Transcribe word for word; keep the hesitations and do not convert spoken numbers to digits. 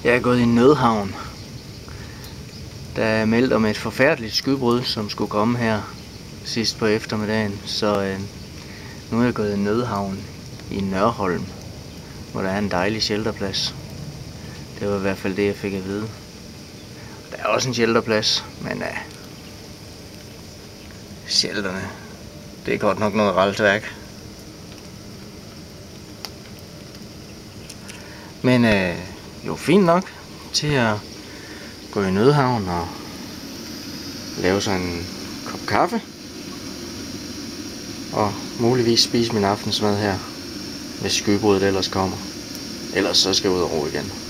Jeg er gået i Nødhavn. Der er meldt om et forfærdeligt skydbrud, som skulle komme her sidst på eftermiddagen. Så øh, nu er jeg gået i Nødhavn i Nørholm, hvor der er en dejlig shelterplads. Det var i hvert fald det, jeg fik at vide. Der er også en shelterplads, men øh, shelterne, det er godt nok noget raltværk. Men øh, jo, fint nok til at gå i Nødhavn og lave sig en kop kaffe. Og muligvis spise min aftensmad her, hvis skybruddet ellers kommer. Ellers så skal jeg ud og ro igen.